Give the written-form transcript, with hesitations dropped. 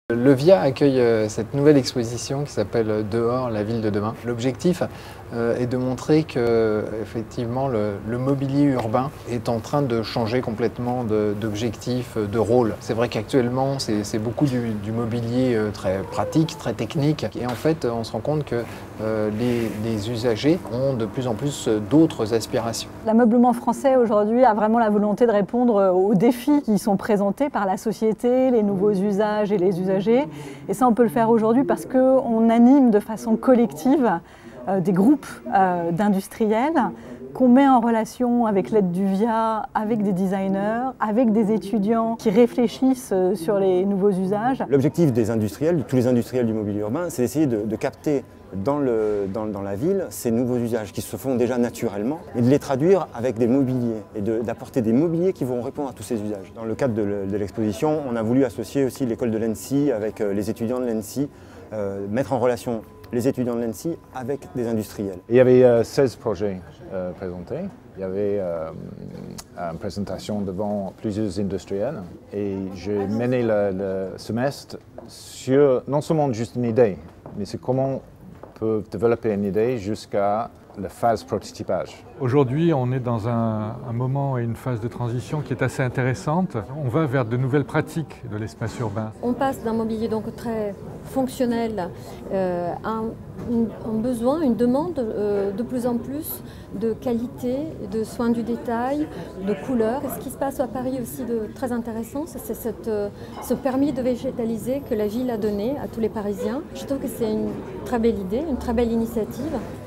Le VIA accueille cette nouvelle exposition qui s'appelle Dehors, la ville de demain. L'objectif est de montrer que effectivement le mobilier urbain est en train de changer complètement d'objectif, de rôle. C'est vrai qu'actuellement c'est beaucoup du mobilier très pratique, très technique, et en fait on se rend compte que les usagers ont de plus en plus d'autres aspirations. L'ameublement français aujourd'hui a vraiment la volonté de répondre aux défis qui sont présentés par la société, les nouveaux usages et les usagers. Et ça, on peut le faire aujourd'hui parce qu'on anime de façon collective des groupes d'industriels qu'on met en relation avec l'aide du VIA, avec des designers, avec des étudiants qui réfléchissent sur les nouveaux usages. L'objectif des industriels, de tous les industriels du mobilier urbain, c'est d'essayer de capter dans la ville ces nouveaux usages qui se font déjà naturellement et de les traduire avec des mobiliers et d'apporter des mobiliers qui vont répondre à tous ces usages. Dans le cadre de l'exposition, on a voulu associer aussi l'école de l'ENSI avec les étudiants de l'ENSI, mettre en relation les étudiants de l'ENSI avec des industriels. Il y avait 16 projets présentés. Il y avait une présentation devant plusieurs industriels et j'ai mené le semestre sur non seulement juste une idée, mais c'est comment on peut développer une idée jusqu'à la phase prototypage. Aujourd'hui, on est dans un moment et une phase de transition qui est assez intéressante. On va vers de nouvelles pratiques de l'espace urbain. On passe d'un mobilier donc très fonctionnel à un besoin, une demande de plus en plus de qualité, de soins du détail, de couleurs. Et ce qui se passe à Paris aussi de très intéressant, c'est ce permis de végétaliser que la ville a donné à tous les Parisiens. Je trouve que c'est une très belle idée, une très belle initiative.